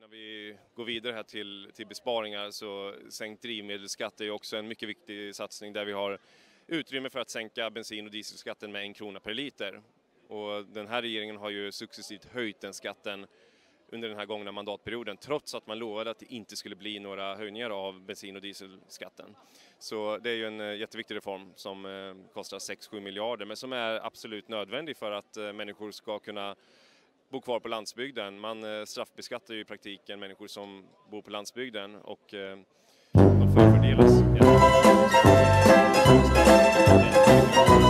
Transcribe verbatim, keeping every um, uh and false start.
Innan vi går vidare här till, till besparingar så sänkt drivmedelsskatt är ju också en mycket viktig satsning där vi har utrymme för att sänka bensin- och dieselskatten med en krona per liter. Och den här regeringen har ju successivt höjt den skatten under den här gångna mandatperioden trots att man lovade att det inte skulle bli några höjningar av bensin- och dieselskatten. Så det är ju en jätteviktig reform som kostar sex till sju miljarder men som är absolut nödvändig för att människor ska kunna bo kvar på landsbygden. Man straffbeskattar ju i praktiken människor som bor på landsbygden och de förfördelas.